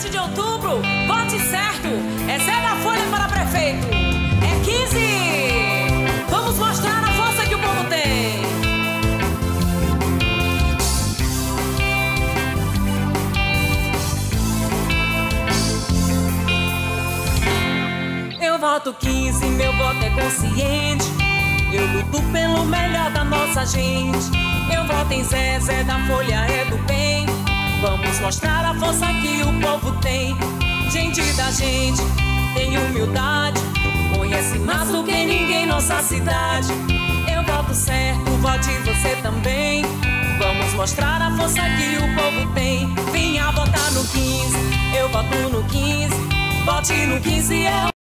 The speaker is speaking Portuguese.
17 de outubro, vote certo. É Zé da Folha para prefeito. É 15. Vamos mostrar a força que o povo tem. Eu voto 15, meu voto é consciente. Eu luto pelo melhor da nossa gente. Eu voto em Zé, Zé da Folha é do bem. Vamos mostrar a força que o povo tem. Gente da gente, tem humildade, conhece mais do que ninguém nossa cidade. Eu voto certo, vote você também. Vamos mostrar a força que o povo tem. Venha votar no 15, eu voto no 15. Vote no 15,